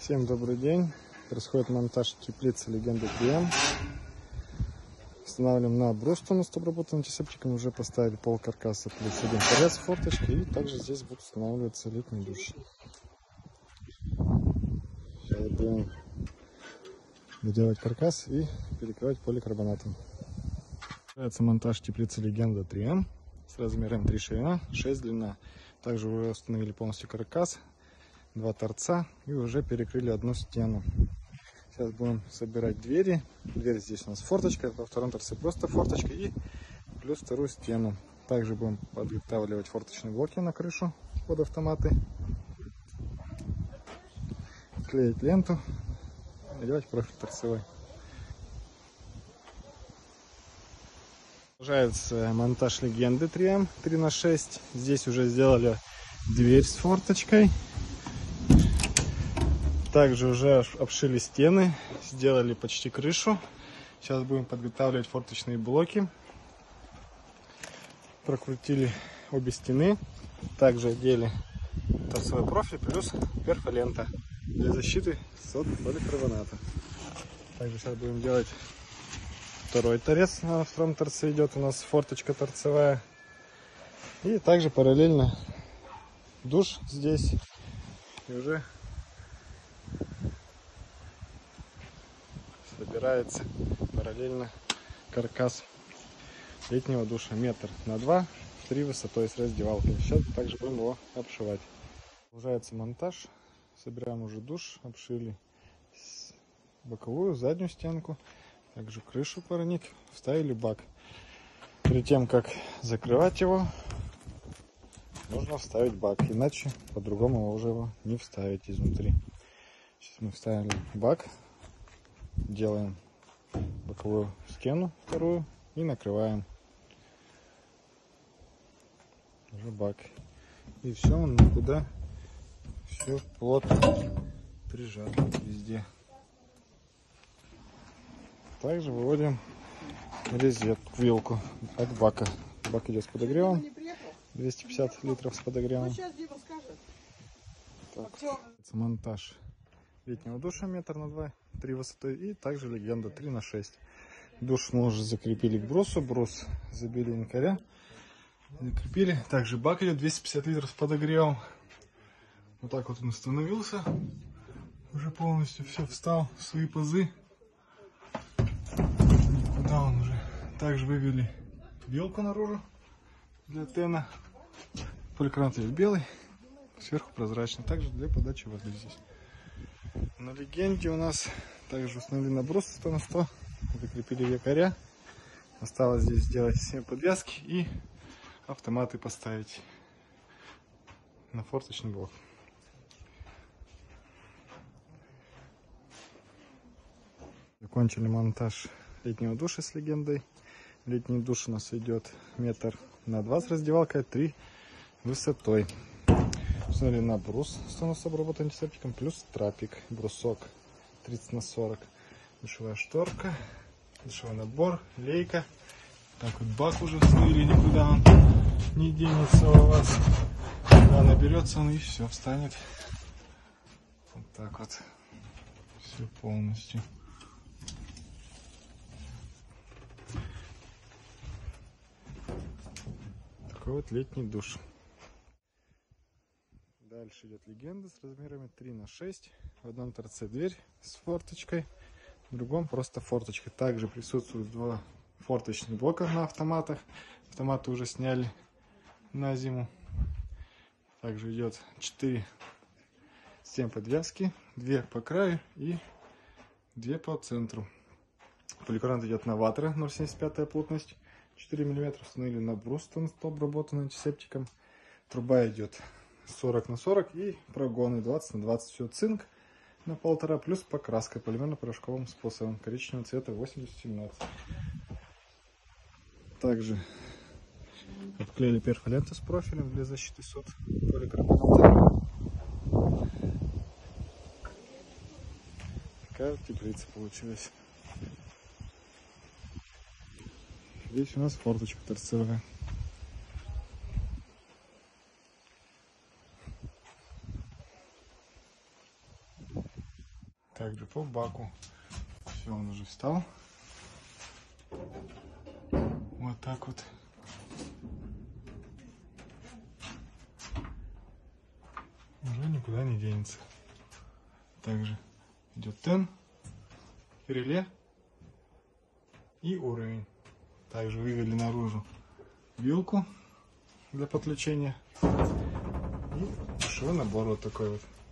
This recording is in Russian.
Всем добрый день. Происходит монтаж теплицы Легенда 3М. Устанавливаем на брус с обработанным антисептиком. Уже поставили пол каркаса плюс один торец с форточкой. И также здесь будет устанавливаться летний душ. Сейчас будем доделать каркас и перекрывать поликарбонатом. Начинается монтаж теплицы Легенда 3М с размером 3 ширина, 6 длина. Также уже установили полностью каркас, 2 торца и уже перекрыли одну стену. Сейчас будем собирать двери. Дверь здесь у нас форточка, во втором торце просто форточка и плюс вторую стену. Также будем подготавливать форточные блоки на крышу под автоматы, клеить ленту и делать профиль торцевой. Продолжается монтаж Легенды 3М 3х6. Здесь уже сделали дверь с форточкой. Также уже обшили стены, сделали почти крышу. Сейчас будем подготавливать форточные блоки. Прокрутили обе стены. Также одели торцевой профиль плюс перфолента для защиты от поликарбоната. Также сейчас будем делать второй торец. На втором торце идет у нас форточка торцевая. И также параллельно душ здесь. И уже собирается параллельно каркас летнего душа 1 на 2 м, 3 высотой с раздевалкой. Сейчас также будем его обшивать. Продолжается монтаж. Собираем уже душ, обшили боковую, заднюю стенку, также крышу парник, вставили бак. Перед тем как закрывать его, нужно вставить бак, иначе по-другому уже его не вставить изнутри. Сейчас мы вставили бак. Делаем боковую стену вторую и накрываем уже бак. И все, он никуда, все плотно прижато везде. Также выводим розетку, вилку от бака. Бак идет с подогревом, 250 литров с подогревом. Так, это монтаж летнего душа 1 на 2 м, 3 высотой и также Легенда 3х6. Душ мы уже закрепили к брусу, брус забили янкаря, закрепили. Также бак идет 250 литров с подогревом. Вот так вот он установился, уже полностью все встал в свои пазы. Куда он уже? Также вывели вилку наружу для тена. Поликарбонат идет белый, сверху прозрачный, также для подачи воды здесь. На Легенде у нас также установили на брус 100 на 100, закрепили якоря. Осталось здесь сделать все подвязки и автоматы поставить на форточный блок. Закончили монтаж летнего душа с Легендой. Летний душ у нас идет 1 на 2 м с раздевалкой, 3 высотой. Установили на брус с обработанным антисептиком плюс трапик, брусок 30 на 40, душевая шторка, душевой набор, лейка. Так вот бак уже установили, никуда он не денется у вас. Когда наберется он и все встанет. Вот так вот все полностью. Такой вот летний душ. Дальше идет Легенда с размерами 3 на 6. В одном торце дверь с форточкой, в другом просто форточка. Также присутствуют 2 форточных блока на автоматах. Автоматы уже сняли на зиму. Также идет 4 7 подвязки, 2 по краю и 2 по центру. Поликарбонат идет на ватера 0,75 плотность, 4 мм. Установили на брус обработанный антисептиком. Труба идет 40 на 40 и прогоны 20 на 20. Все цинк на 1,5 плюс покраска полимерно-порошковым способом коричневого цвета 80-17. Также обклеили перфоленту с профилем для защиты от поликарбоната. Такая вот теплица получилась. Здесь у нас форточка торцевая. Также по баку. Все, он уже встал. Вот так вот. Уже никуда не денется. Также идет тен, реле и уровень. Также вывели наружу вилку для подключения. И душевой набор вот такой вот.